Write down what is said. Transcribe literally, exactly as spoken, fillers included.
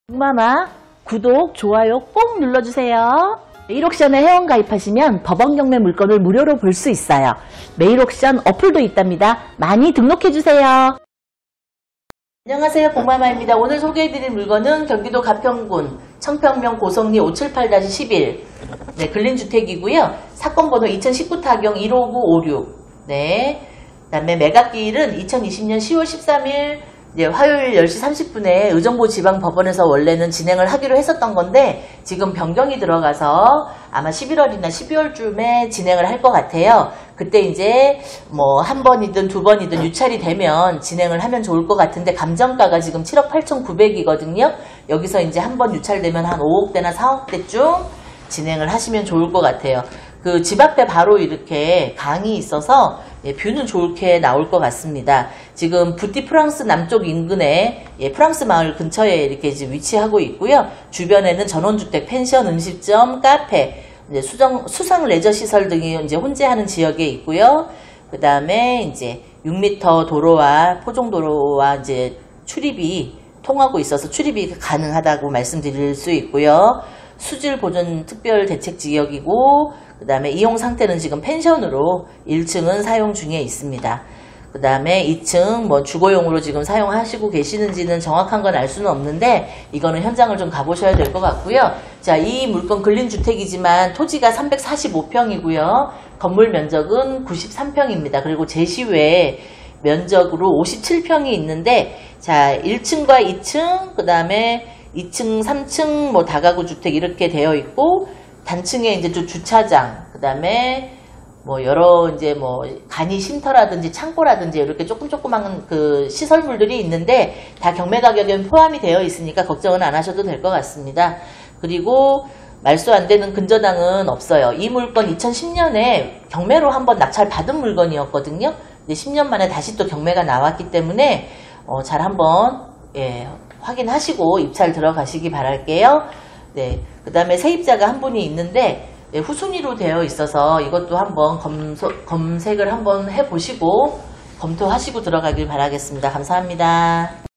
동마마 구독, 좋아요 꼭 눌러주세요. 메일옥션에 회원가입하시면 법원 경매 물건을 무료로 볼 수 있어요. 메일옥션 어플도 있답니다. 많이 등록해주세요. 안녕하세요, 봉마마입니다. 오늘 소개해드릴 물건은 경기도 가평군 청평면 고성리 오칠팔 십일 네, 근린주택이고요. 사건번호 이천십구 타경 일오구오육 네, 그 다음에 매각기일은 이천이십년 시월 십삼일 이제 화요일 열 시 삼십 분에 의정부 지방법원에서 원래는 진행을 하기로 했었던 건데 지금 변경이 들어가서 아마 십일월이나 십이월쯤에 진행을 할 것 같아요. 그때 이제 뭐 한 번이든 두 번이든 유찰이 되면 진행을 하면 좋을 것 같은데 감정가가 지금 칠억 팔천구백이거든요. 여기서 이제 한 번 유찰되면 한 오억대나 사억대쯤 진행을 하시면 좋을 것 같아요. 그 집 앞에 바로 이렇게 강이 있어서 예, 뷰는 좋게 나올 것 같습니다. 지금 부티 프랑스 남쪽 인근에 예, 프랑스 마을 근처에 이렇게 지금 위치하고 있고요. 주변에는 전원주택, 펜션, 음식점, 카페, 이제 수정, 수상 레저 시설 등이 이제 혼재하는 지역에 있고요. 그 다음에 이제 육 미터 도로와 포종도로와 이제 출입이 통하고 있어서 출입이 가능하다고 말씀드릴 수 있고요. 수질 보존 특별 대책 지역이고, 그 다음에 이용 상태는 지금 펜션으로 일 층은 사용 중에 있습니다. 그 다음에 이 층 뭐 주거용으로 지금 사용하시고 계시는지는 정확한 건 알 수는 없는데 이거는 현장을 좀 가보셔야 될 것 같고요. 자, 이 물건 근린주택이지만 토지가 삼백사십오 평이고요. 건물 면적은 구십삼 평입니다. 그리고 제시외 면적으로 오십칠 평이 있는데, 자, 일 층과 이 층, 그 다음에 이 층, 삼 층 뭐 다가구 주택 이렇게 되어 있고, 단층에 이제 좀 주차장, 그 다음에 뭐 여러 이제 뭐 간이 쉼터라든지 창고라든지 이렇게 조금 조그만 그 시설물들이 있는데 다 경매 가격에 포함이 되어 있으니까 걱정은 안 하셔도 될 것 같습니다. 그리고 말소 안 되는 근저당은 없어요. 이 물건 이천십년에 경매로 한번 낙찰 받은 물건이었거든요. 근데 십 년 만에 다시 또 경매가 나왔기 때문에 어, 잘 한번 예, 확인하시고 입찰 들어가시기 바랄게요. 네, 그 다음에 세입자가 한 분이 있는데 네, 후순위로 되어 있어서 이것도 한번 검소, 검색을 한번 해보시고 검토하시고 들어가길 바라겠습니다. 감사합니다.